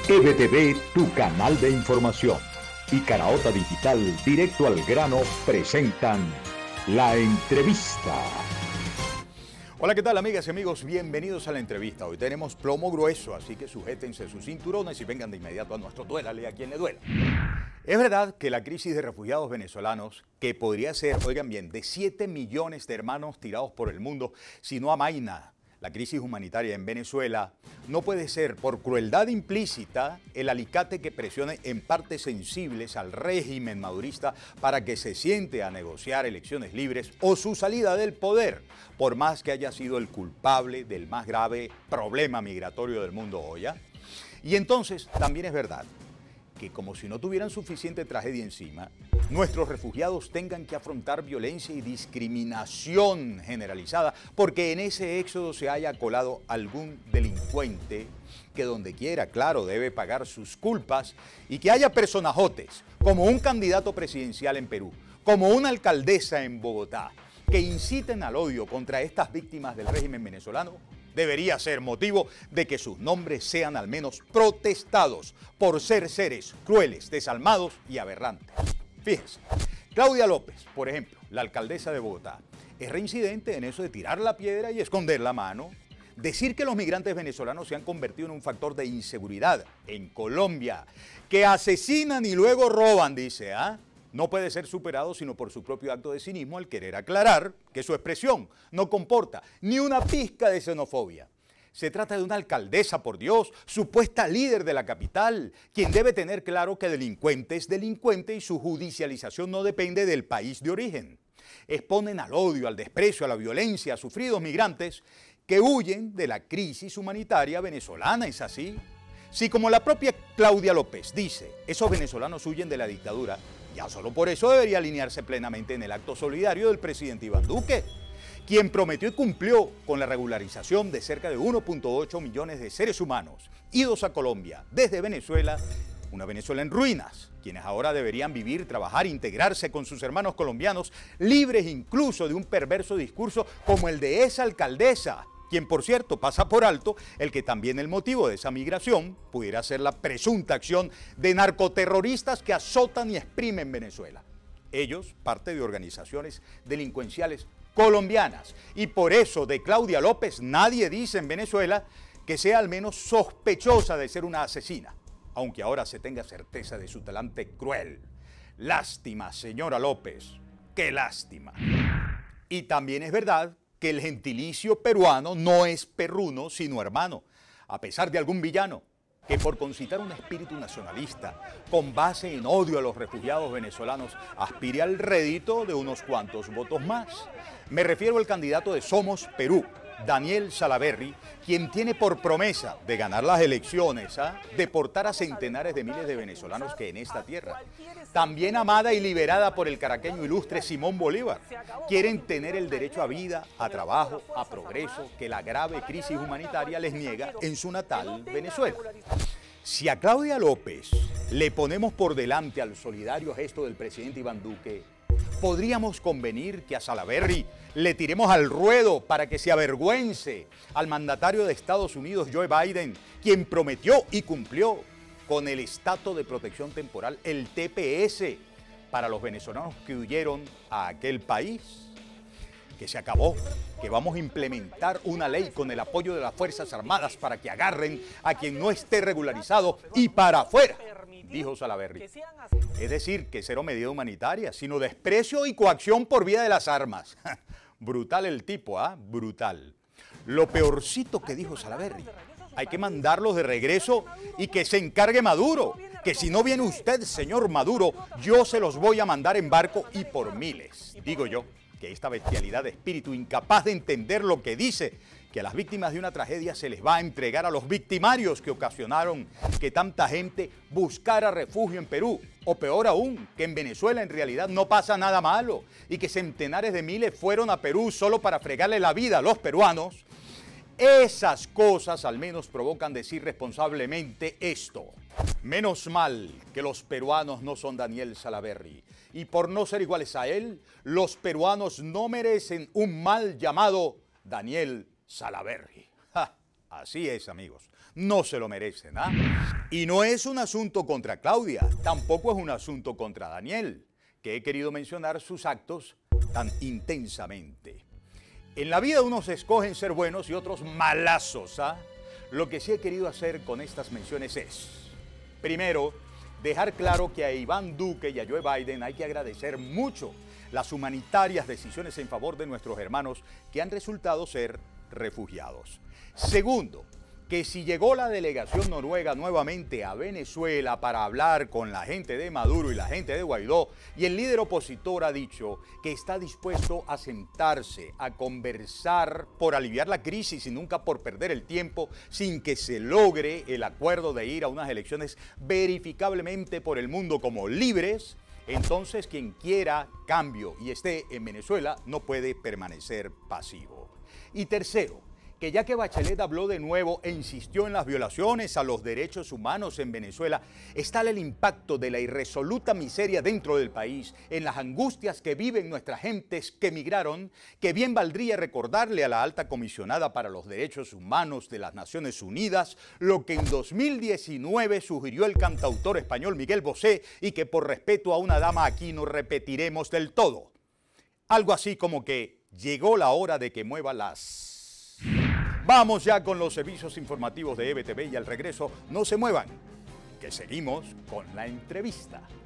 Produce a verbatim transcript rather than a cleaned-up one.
E B T V, tu canal de información, y Caraota Digital, directo al grano, presentan La Entrevista. Hola, ¿qué tal, amigas y amigos? Bienvenidos a La Entrevista. Hoy tenemos plomo grueso, así que sujétense sus cinturones y vengan de inmediato a nuestro Duélale a quien le duela. Es verdad que la crisis de refugiados venezolanos, que podría ser, oigan bien, de siete millones de hermanos tirados por el mundo, si no amaina la crisis humanitaria en Venezuela, no puede ser, por crueldad implícita, el alicate que presione en partes sensibles al régimen madurista para que se siente a negociar elecciones libres o su salida del poder, por más que haya sido el culpable del más grave problema migratorio del mundo hoy. ¿Ya? Y entonces, también es verdad que, como si no tuvieran suficiente tragedia encima, nuestros refugiados tengan que afrontar violencia y discriminación generalizada porque en ese éxodo se haya colado algún delincuente que donde quiera, claro, debe pagar sus culpas, y que haya personajotes como un candidato presidencial en Perú, como una alcaldesa en Bogotá, que inciten al odio contra estas víctimas del régimen venezolano. Debería ser motivo de que sus nombres sean al menos protestados por ser seres crueles, desalmados y aberrantes. Fíjense, Claudia López, por ejemplo, la alcaldesa de Bogotá, es reincidente en eso de tirar la piedra y esconder la mano. Decir que los migrantes venezolanos se han convertido en un factor de inseguridad en Colombia, que asesinan y luego roban, dice, ¿ah? No puede ser superado sino por su propio acto de cinismo al querer aclarar que su expresión no comporta ni una pizca de xenofobia. Se trata de una alcaldesa, por Dios, supuesta líder de la capital, quien debe tener claro que delincuente es delincuente y su judicialización no depende del país de origen. Exponen al odio, al desprecio, a la violencia a sufridos migrantes que huyen de la crisis humanitaria venezolana, ¿es así? Si, como la propia Claudia López dice, esos venezolanos huyen de la dictadura, ya solo por eso debería alinearse plenamente en el acto solidario del presidente Iván Duque, quien prometió y cumplió con la regularización de cerca de uno punto ocho millones de seres humanos idos a Colombia desde Venezuela, una Venezuela en ruinas, quienes ahora deberían vivir, trabajar, integrarse con sus hermanos colombianos, libres incluso de un perverso discurso como el de esa alcaldesa, quien, por cierto, pasa por alto el que también el motivo de esa migración pudiera ser la presunta acción de narcoterroristas que azotan y exprimen Venezuela. Ellos, parte de organizaciones delincuenciales colombianas. Y por eso de Claudia López nadie dice en Venezuela que sea al menos sospechosa de ser una asesina, aunque ahora se tenga certeza de su talante cruel. Lástima, señora López, qué lástima. Y también es verdad que el gentilicio peruano no es perruno, sino hermano, a pesar de algún villano que, por concitar un espíritu nacionalista con base en odio a los refugiados venezolanos, aspire al rédito de unos cuantos votos más. Me refiero al candidato de Somos Perú, Daniel Salaverry, quien tiene por promesa de ganar las elecciones, ¿ah? deportar a centenares de miles de venezolanos que en esta tierra, también amada y liberada por el caraqueño ilustre Simón Bolívar, quieren tener el derecho a vida, a trabajo, a progreso que la grave crisis humanitaria les niega en su natal Venezuela. Si a Claudia López le ponemos por delante al solidario gesto del presidente Iván Duque, podríamos convenir que a Salaverry le tiremos al ruedo para que se avergüence al mandatario de Estados Unidos, Joe Biden, quien prometió y cumplió con el estatus de protección temporal, el T P S, para los venezolanos que huyeron a aquel país, que se acabó, que vamos a implementar una ley con el apoyo de las Fuerzas Armadas para que agarren a quien no esté regularizado y para afuera, dijo Salaverry. Es decir, que cero medida humanitaria, sino desprecio y coacción por vía de las armas. Brutal el tipo, ¿ah? ¿eh? Brutal. Lo peorcito que dijo Salaverry, hay que mandarlos de regreso y que se encargue Maduro, que si no viene usted, señor Maduro, yo se los voy a mandar en barco y por miles. Digo yo que esta bestialidad de espíritu, incapaz de entender lo que dice, que a las víctimas de una tragedia se les va a entregar a los victimarios que ocasionaron que tanta gente buscara refugio en Perú, o peor aún, que en Venezuela en realidad no pasa nada malo y que centenares de miles fueron a Perú solo para fregarle la vida a los peruanos. Esas cosas al menos provocan decir responsablemente esto: menos mal que los peruanos no son Daniel Salaverry, y por no ser iguales a él, los peruanos no merecen un mal llamado Daniel Salaverry. Ja, así es, amigos. no se lo merecen, ¿ah? Y no es un asunto contra Claudia, tampoco es un asunto contra Daniel, que he querido mencionar sus actos tan intensamente. En la vida unos escogen ser buenos y otros malazos, ¿ah? Lo que sí he querido hacer con estas menciones es, primero, dejar claro que a Iván Duque y a Joe Biden hay que agradecer mucho las humanitarias decisiones en favor de nuestros hermanos que han resultado ser refugiados. Segundo, que si llegó la delegación noruega nuevamente a Venezuela para hablar con la gente de Maduro y la gente de Guaidó, y el líder opositor ha dicho que está dispuesto a sentarse, a conversar por aliviar la crisis y nunca por perder el tiempo sin que se logre el acuerdo de ir a unas elecciones verificablemente por el mundo como libres, entonces quien quiera cambio y esté en Venezuela no puede permanecer pasivo. Y tercero, que ya que Bachelet habló de nuevo e insistió en las violaciones a los derechos humanos en Venezuela, está el impacto de la irresoluta miseria dentro del país, en las angustias que viven nuestras gentes que emigraron, que bien valdría recordarle a la alta comisionada para los derechos humanos de las Naciones Unidas lo que en dos mil diecinueve sugirió el cantautor español Miguel Bosé y que por respeto a una dama aquí no repetiremos del todo. Algo así como que llegó la hora de que mueva las... Vamos ya con los servicios informativos de E B T V y al regreso no se muevan, que seguimos con la entrevista.